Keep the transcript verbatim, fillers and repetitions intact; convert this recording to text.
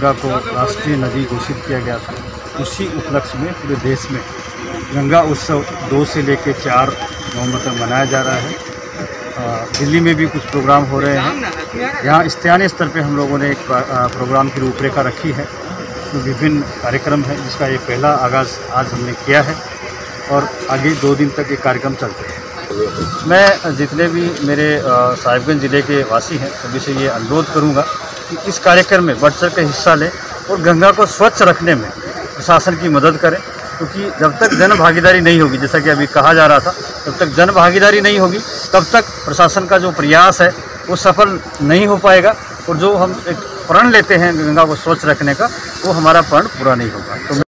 गंगा को राष्ट्रीय नदी घोषित किया गया था, उसी उपलक्ष्य में पूरे देश में गंगा उत्सव दो से लेकर चार नवंबर तक मनाया जा रहा है। दिल्ली में भी कुछ प्रोग्राम हो रहे हैं। यहाँ स्थानीय स्तर पे हम लोगों ने एक प्रोग्राम की रूपरेखा रखी है, उसमें विभिन्न कार्यक्रम है, जिसका ये पहला आगाज़ आज हमने किया है और आगे दो दिन तक ये कार्यक्रम चलते हैं। मैं जितने भी मेरे साहिबगंज ज़िले के वासी हैं सभी से ये अनुरोध करूँगा कि इस कार्यक्रम में बढ़ चढ़ के हिस्सा लें और गंगा को स्वच्छ रखने में प्रशासन की मदद करें, क्योंकि जब तक जन भागीदारी नहीं होगी, जैसा कि अभी कहा जा रहा था, जब तक जन भागीदारी नहीं होगी तब तक प्रशासन का जो प्रयास है वो सफल नहीं हो पाएगा और जो हम एक प्रण लेते हैं गंगा को स्वच्छ रखने का, वो हमारा प्रण पूरा नहीं होगा। तो